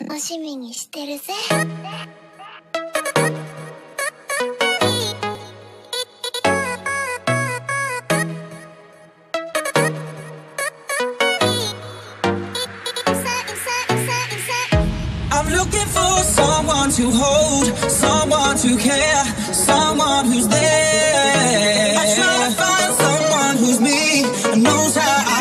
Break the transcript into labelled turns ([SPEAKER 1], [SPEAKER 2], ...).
[SPEAKER 1] 楽しみにしてるぜ。
[SPEAKER 2] I'm looking for someone to hold, someone to care, someone who's there. I try to find someone who's me and knows how I